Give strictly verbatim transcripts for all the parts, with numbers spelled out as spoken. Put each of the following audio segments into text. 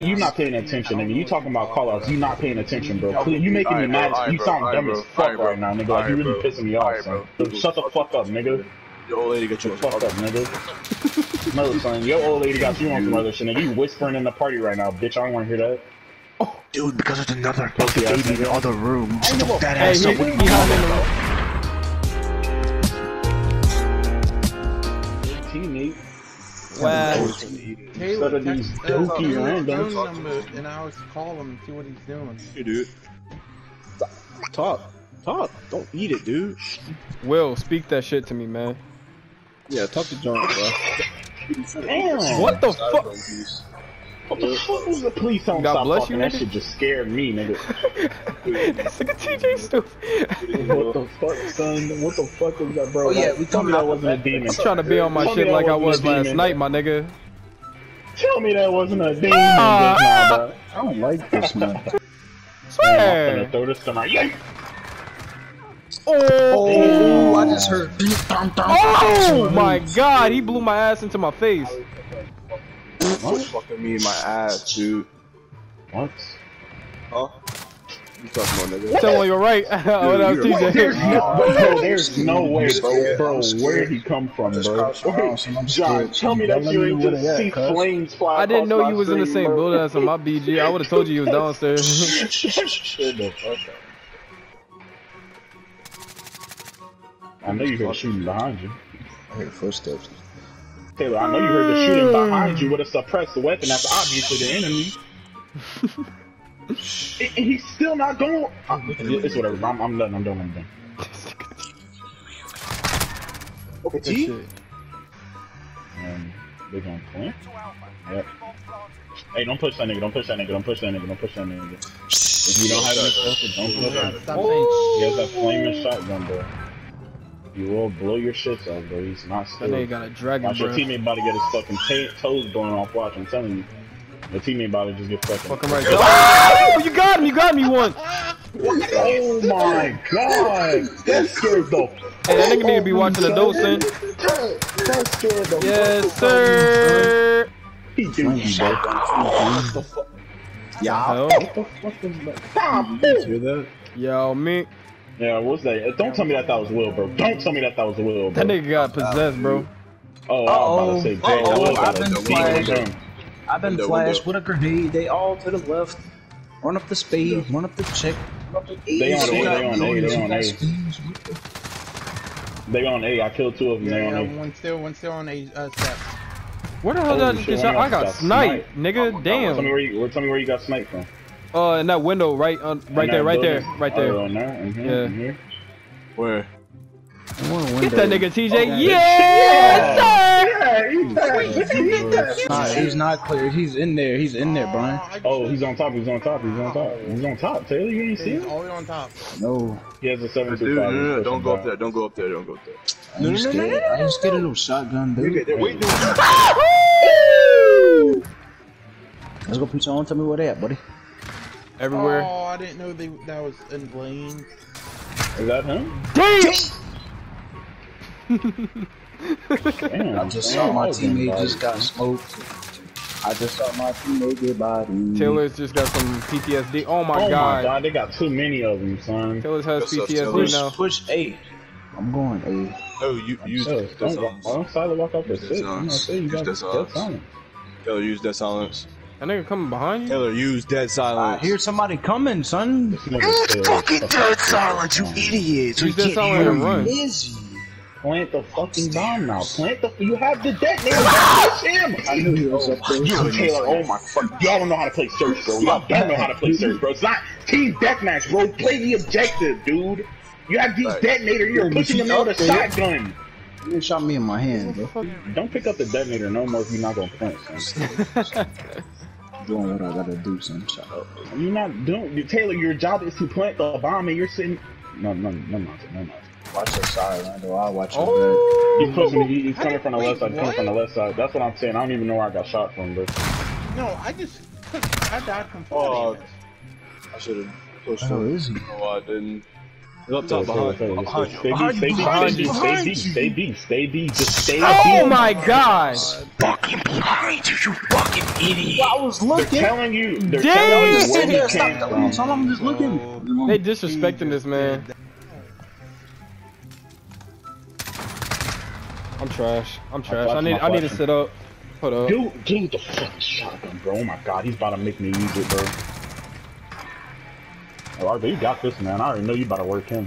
You not paying attention, nigga. You talking about call-outs. You not paying attention, bro. You making me mad. You sound dumb as fuck right now, nigga. Like, you really pissing me off, son. Shut the fuck up, nigga. Your old lady got you fucked up, nigga. No, son. Your old lady got you on some other shit, nigga. You whispering in the party right now, bitch. I don't want to hear that. Oh, dude, because there's another fucking baby in the other room. Stuff that hey, ass up. What are you doing? Teammate. Wow. Instead of these dopey randoms. And I always call him and see what he's doing. Hey, dude. Talk. Talk. Don't eat it, dude. Will, speak that shit to me, man. Yeah, talk to John, bro. Damn. What the fuck? What the fuck was the police on God stop bless fucking? you, That nigga? shit just scared me, nigga. This nigga T J stupid. What the fuck, son? What the fuck was that, bro? Oh, yeah, That- we tell me talking that about wasn't a demon. I'm trying to be on my Tell me shit that like I wasn't was a last demon. night, my nigga. Tell me that wasn't a demon. Ah. just now, bro. I don't like this, man. I'm Swear. gonna throw this to my yeah. Oh, I just heard. Oh my god, he blew my ass into my face. What? Fucking me in my ass, dude. What? Huh? You talking about, nigga? Tell him you're right. Oh, that was T There's J. no, bro, there's no way, bro. Bro, where did he come from, bro? John, tell me that you ain't just see flames fly. I didn't across know my you was in the screen, same bro. building as my B G. I would have told you you was downstairs. Shut the fuck up. I know you heard the shooting behind you. I heard footsteps. Taylor, I know you heard the shooting behind you with a suppressed weapon. That's obviously the enemy. and, and he's still not going. Uh, it's whatever. I'm, I'm letting him do what I'm doing. Okay, T? Um, they're going to plant. Yep. Hey, don't push that nigga. Don't push that nigga. Don't push that nigga. Don't push that nigga. If you don't have any stuff, don't push that nigga. He has that flaming shotgun, bro. You will blow your shits off, bro. He's not That still. nigga got a dragon, Watch your bro. teammate about to get his fucking ta toes blown off. Watch, I'm telling you. Your teammate about to just get fucking. Fucking right. Oh, you got him. You got me one. Oh my god! That scared the. Hey, that nigga need to be watching the dose, son. That scared the. Yes, sir. He do you, bro. Yeah. Hell. What the fuck is that? Stop! Hear that? Yo, me. Yeah, what's that? Don't tell me that that was Will, bro. Don't tell me that that was Will, bro. That nigga got possessed, bro. Oh, I was about to say, bro, Uh-oh. Will got I've been a demon flagged. gun. I've been Window, flashed window. with a grenade. They all to the left. Run up the spade. Run up the check. They on A, they on A, they on A. They on A. I killed two of them. They Yeah, on A. one still, one still on a uh, step. Where the hell did I just get shot? I got sniped, nigga. Tell me Damn. where you, tell me where you got sniped from. Uh, in that window, right, on, right In there, that right there, building? right Oh, there. on there? In here? Yeah. In here? Where? Get that nigga T J. Okay. Yes, Nah, he's not clear. He's in there. He's in there, Brian. Oh, he's on top. He's on top. He's on top. He's on top. Taylor, you ain't see He's him? always on top. No. He has a seven Dude, two no, five. no, no, don't go up there. Don't go up there. Don't go up there. I ain't scared. I ain't scared of no shotgun, dude. Wait, dude. Let's go put you on. Tell me where they at, buddy. Everywhere. Oh, I didn't know they, that was in Blaine. Is that him? Damn. Damn. I just saw my teammate just got smoked. I just saw my teammate get bodied. Taylor's just got some P T S D. Oh my Oh my god. god, they got too many of them, son. Taylor's has What's up, P T S D Taylor? now. Push, push A. I'm going A. Oh, you use Yo, that don't, walk- silence. don't silently walk up the Use six. that I'm gonna say you Use got that dead silence. silent. Taylor, use that silence. That nigga coming behind you? Taylor, use dead I silence. hear somebody coming, son. This nigga still Fucking fucking- dead silence, you idiots. Use We that can't silent hear and you. run. Busy. Plant the fucking bomb now. Plant the. You have the detonator. Push him. I knew he was up there. Yo, Taylor, oh my fuck. Y'all don't know how to play search, bro. Y'all don't know how to play search, bro. It's not team deathmatch, bro. Play the objective, dude. You have these Right. detonator, you're pushing them out with a shotgun. You shot me in my hand, bro. Don't pick up the detonator no more if you're not gonna plant, son. Doing what I gotta do, son. Shut up. You're not doing. Taylor, your job is to plant the bomb and you're sitting. No, no, no, no, no, no. Watch your side, Randall. I'll watch your Oh. He's pushing. He, he's coming from the left side. He's coming from the left side. That's what I'm saying. I don't even know where I got shot from, bro. No, I just, I died from Oh. falling. I should have pushed back. Where him. is he? No, I didn't. Up top, behind you. Behind you. Stay Behind B, you. stay Behind B, you. stay B, stay B, stay B, just stay B. Oh my god! Fucking behind you, you fucking idiot. I was They're looking. telling you, they're Damn! telling you Sit where here, he stop came the from. so I'm just looking. They disrespecting this man. I'm trash. I'm trash. I need I need to sit up. Hold up. Dude, dude, the fucking shotgun, bro. Oh my god, he's about to make me use it, bro. Oh, R J, you got this, man. I already know you about to work him.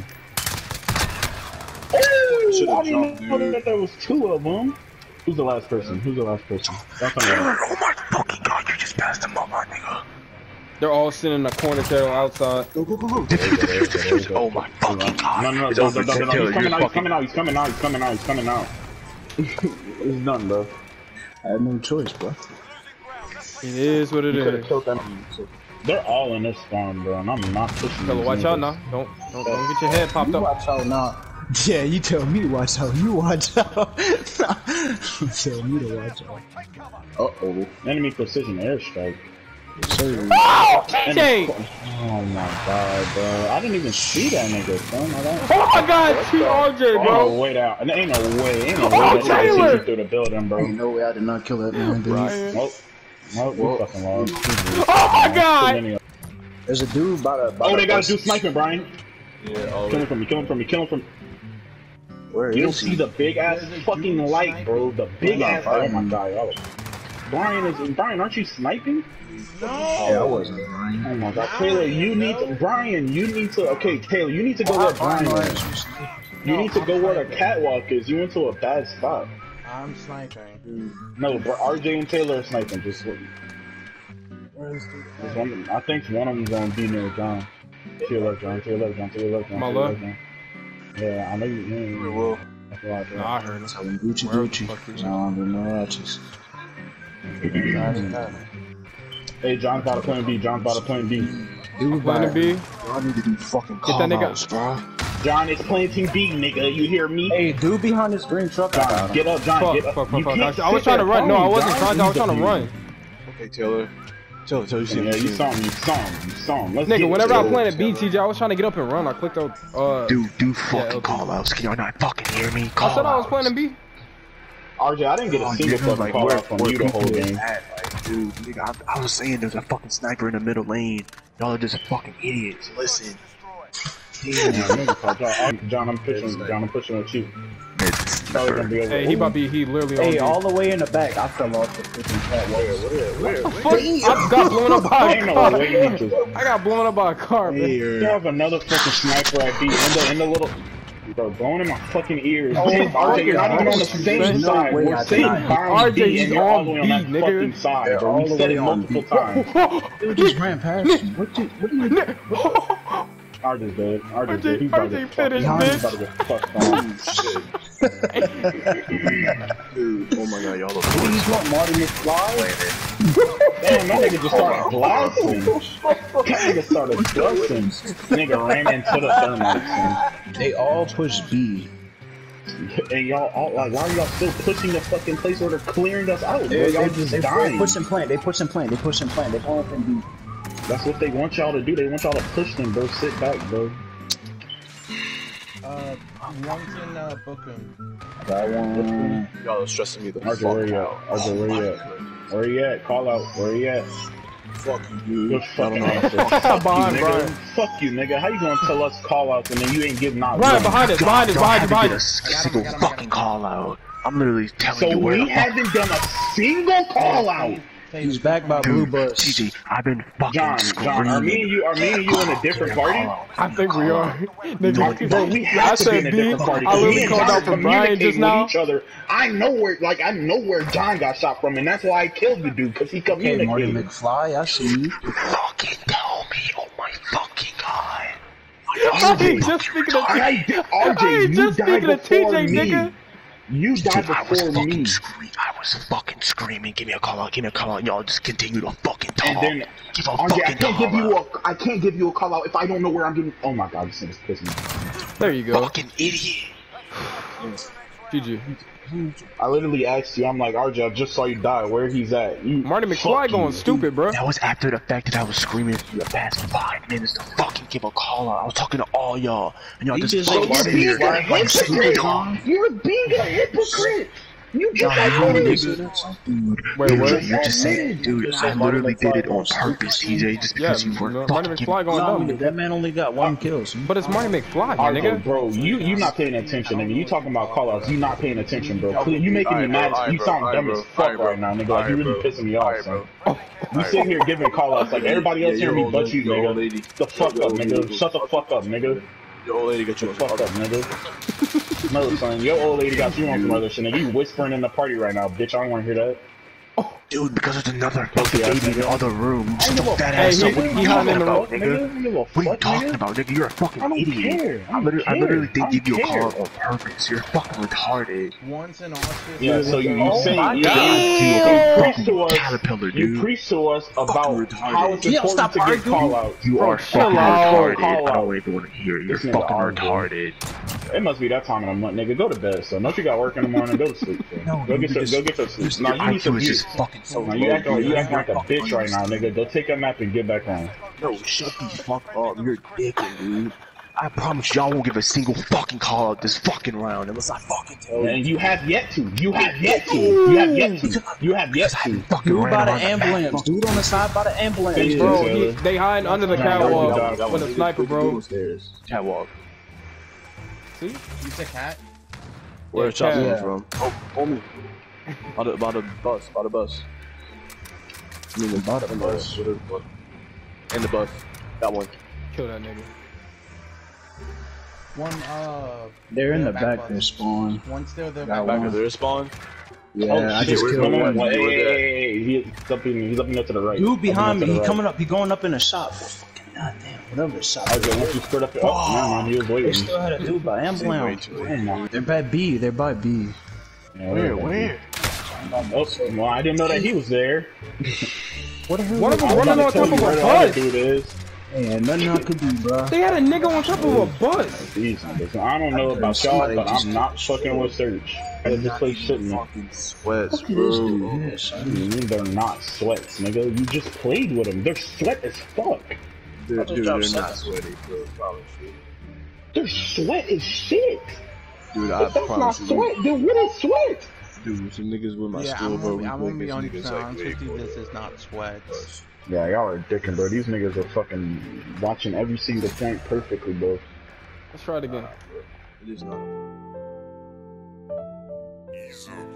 Oh, Should've I didn't jumped, know dude. that there was two of them. Who's the last person? Who's the last person? That's on Taylor, oh my fucking god, you just passed him up, my nigga. They're all sitting in the corner tail outside. Go, go, go, go. Oh my fucking god. No, no, no, It's no, over, no, no, no, Taylor, he's coming you're out, he's fucking- coming out, he's coming out, he's coming out, he's coming out. It's done, bro. I had no choice, bro. It is what it You could've is. killed them. They're all in this farm, bro, and I'm not pushing Fella, these watch out niggas. now. Don't don't don't get your head popped You up. watch out now. Yeah, you tell me to watch out. You watch out. You tell me to watch out. Uh oh. Enemy precision airstrike. Sir. Oh, T J! Oh my god, bro. I didn't even see that nigga, son. I don't... Oh my god, T R J, Ain't no bro. way out. And ain't no way. Ain't no Oh, way that nigga Taylor! see you through the building, bro. Ain't no way I did not kill that man, dude. Nope. Nope, we fucking lost. Oh my god! There's a dude by the. By Oh, the they got bus. a dude sniping, Brian. Yeah, Kill already. him from me, kill him from me, kill him from me. Where You don't is see he? the big ass fucking light, bro. The big ass. Oh my god, y'all. Brian is. Brian, aren't you sniping? Yeah, I wasn't. Oh my god, Taylor, you need to. Brian, you need to. Okay, Taylor, you need to go where Brian is. You need to go where the catwalk is. You went to a bad spot. I'm sniping. No, but R J and Taylor are sniping. Just what? Just one, I think one of them's gonna be near John. To your left, John. To your left, John. To your left, John. My to your left? John. Yeah, I know you. Yeah, yeah, yeah. Will. That's why I thought. Nah, I heard him. Tell him Gucci Where the Gucci. fuck is he? No, I'm no righteous. Hey, John's about to play B. John's about to play B. Dude, Planning B. I need to do fucking Get that nigga. call-outs, bro. John is playing Team B, nigga. You hear me? Hey, dude behind this green truck. I got John, him. get up, John. Fuck, Get up. fuck, fuck, You fuck. can't I was sit trying to there run. No, I calling, wasn't John. trying to. I was trying to run. Okay, Taylor. Taylor, Taylor, you see him. Yeah, you you see saw him. him. You saw him. You saw him. Let's get Nigga, it, whenever I Taylor. planted B, T J, I was trying to get up and run. I clicked on. Uh, Dude, do fucking okay. call outs. Can y'all not fucking hear me? I Call said I was outs. planning B. R J, I didn't get a Oh, single dude, fucking like, call where- out from where you the whole people is game. at, like, dude, nigga, I, I was saying there's a fucking sniper in the middle lane. Y'all are just fucking idiots. Listen. Yeah, nigga, call John. John, I'm pushing. John, I'm pushing with you. Probably gonna be over. Hey, he about to be. He literally Hey, on all the way in the back. I fell off the freaking catwalk. Fuck, I got blown up by a Ain't no car. way you need to. I got blown up by a car, man. You have another fucking sniper at B in the in the little. Bro, going in my fucking ears. Oh, Dude, R J, you're not even on the fucking same no side. way We're I sitting denied. behind R J, B, he's and you're all on the way on that B, nigga. fucking side, They're bro. all We the said way it on multiple B. times. Dude just ran past me. What did, what do you R J's dead. R J's R J dead. He's about to R J get fucked finished, on. bitch. He's about to get fucked on. Dude, oh my god, y'all look Please want Marty McFly? Damn, that nigga just started blasting. That nigga started blasting. Nigga ran into the thermites, man. They all push B. And y'all, all, like, why are y'all still pushing the fucking place where they're clearing us out, bro? They, Y'all they, just they, they dying. push and plant. They push and plant. They push and plant. They all up in B. That's what they want y'all to do. They want y'all to push them, bro. Sit back, bro. Uh, one's in uh, Bookham. Got one. Y'all are stressing me the R J, fuck where you at? out. R J, where you at? Where you at? Call out. Where you at? Fuck you, Your dude. fucking I don't know. answer. Fuck you, Behind nigga. Brian. Fuck you, nigga. How you gonna tell us call outs and then you ain't giving out Brian, one? behind us, behind us, Y'all behind us, haven't behind did a us. I got him, single I got him, I got fucking him. call out. I'm literally telling So you where we the fuck. haven't done a single call out. He's back by Blue Dude, Bus. T J, I've been fucking John, John, are me and you, are me and you in a different party? I think we are. Nigga, Bro, we I have to be in said a B. different party. I 'cause me literally and called John out for Brian communicate just with now. each other. I know where, like, I know where John got shot from, and that's why I killed the dude because he Okay, Marty communicated. McFly. I see you. fucking tell me. Oh my fucking god. I ain't just speaking to I, T J. R J, I ain't you just died speaking to T before J, me. nigga. You died Dude, I was before fucking me. screaming. I was fucking screaming. Give me a call out. Give me a call out. Y'all just continue to fucking talk. And then, Give a R J, I fucking can't give call you out. a, I can't give you a call out if I don't know where I'm getting. Oh my God, this thing is pissing me. There you go. Fucking idiot. G G. I literally asked you, I'm like, R J, I just saw you die. Where he's at? You Marty McFly going stupid, bro. That was after the fact that I was screaming at you the past five minutes to fucking give a call out. I was talking to all y'all, and y'all You just just fucking like, sitting you're there. being a hypocrite. You're being a hypocrite. You just Nah, like you this. nigga. Dude, Wait, you're, what? you're just saying, dude, I literally did it on purpose, T J, just Yeah, because you were Marty fucking McFly going No, dumb. that man only got one kill. So But it's Marty McFly, my Alright, nigga. bro, you you not paying attention, nigga. You talking about callouts, you not paying attention, bro. You making me mad. You sound dumb as fuck right now, nigga. Like you really pissing me off, son. You sitting here giving callouts like everybody else hearing me but you, nigga. The fuck up, nigga. Shut the fuck up, nigga. Your old lady got you. Fuck up, nigga. No, son, your old lady got you on some other shit, nigga. You whispering in the party right now, bitch. I don't want to hear that. Dude, because there's another fucking Yeah, baby in the other room. Shut the fat Hey, ass he- up. What are he you hiding talking in the about, Nigga, nigga? I don't give a What are you fuck, talking nigga. about, nigga? You're a fucking I don't idiot. care. I I don't literally, I care. literally I did give you a don't call care. on purpose. You're fucking retarded. Once in office. Yeah, so you, you Oh say my you, God. you, you preach to us, Caterpillar, you dude. preach to us about retarded. how it's Yeah, important stop to get arguing. call out. You Bro, are chill fucking out. retarded. Call I out. don't even want to hear it. You're This nigga fucking arguing. retarded. It must be that time of the month, nigga. Go to bed, son. Don't you got work in the morning? Go to sleep, son. No, go dude, get some, you go just- get some sleep. Just- No, your you need I Q some is sleep. just fucking so No, low, you acting, dude. you acting like a You're bitch fucking right now, nigga. Go take a nap and get back home. No, shut the fuck up. You're dicking, dude. I promise y'all won't give a single fucking call out this fucking round unless I fucking tell you. And you have yet to. You have yet to. You have yet to. You have yet to. Fucking dude ran by the around ambulance. Dude on the side by the ambulance. Thank you. Bro, Taylor. he, they hiding under the Nah, catwalk that with a sniper, bro. Catwalk. See? You said cat? Where Yeah, the shots yeah. coming from? Oh, homie. By the, by the bus, by the bus. I mean, the bottom bus. In the bus. That one. Kill that nigga. One, uh. They're in yeah, the back. bus. They spawn. One still there. Got back Back one. of their spawn. Yeah, Oh, I shit, just where's killed my man? one. Hey, hey, hey, hey, he's up in, he's up in there to the right. Dude behind Up me. in He there to the coming up. He going up in the shop. Fucking goddamn. Whatever the shop. right. Okay, once you split up your, oh, never mind, he was They waiting. still had a dude by ambulance. Damn. They're by B. They're by B. Yeah, Where, where? Oh, well, I didn't know that he was there. What the hell? One of them I was running on about to tell top of you a where the other bus. dude is. Yeah, nothing I could do, bro. They had a nigga on top of a bus. These niggas. I don't know about y'all, but I'm not fucking with Search. I just play shit, man. Fucking sweats, What is bro. this? I mean, they're not sweats, nigga. You just played with them. They're sweat as fuck. Dude, I just dude, dropped they're not seven. sweaty, bro. Promise you. They're sweat as shit. Dude, I If that's not promise you. sweat, then what is sweat? Dude, some niggas with my Yeah, school, I'm bro. gonna, We be- I'm play gonna be against honest, niggas like honest way with you. for This it. is not sweats. Yeah, y'all are dicking, bro. These niggas are fucking watching every single point perfectly, bro. Let's try it again. It is not. Ease up.